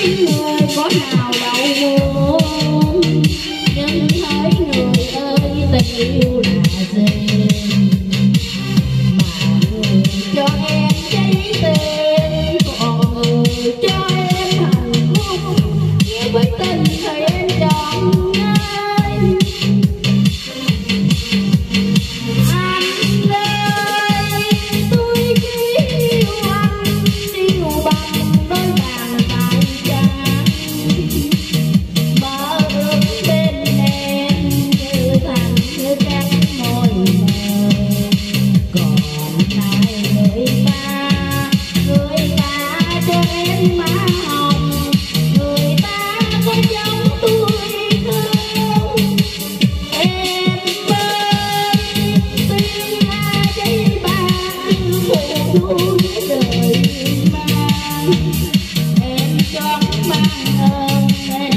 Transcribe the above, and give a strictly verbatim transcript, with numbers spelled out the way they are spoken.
người có nào đâu muốn, nhưng hỡi người ơi tình yêu là gì mà người cho em cháy tim, còn người cho em hạnh phúc như với tình thì em chọn ai. Anh ơi tôi chỉ yêu anh, yêu bằng đôi bàn tay trắng, mơ ước bên em như thành như cánh môi mờ. Còn lại người ta, người ta cho em má hồng, người ta có giống tôi không? Em ơi tiếng ai cháy ban phụ núi đời mang, em chót mang ơn em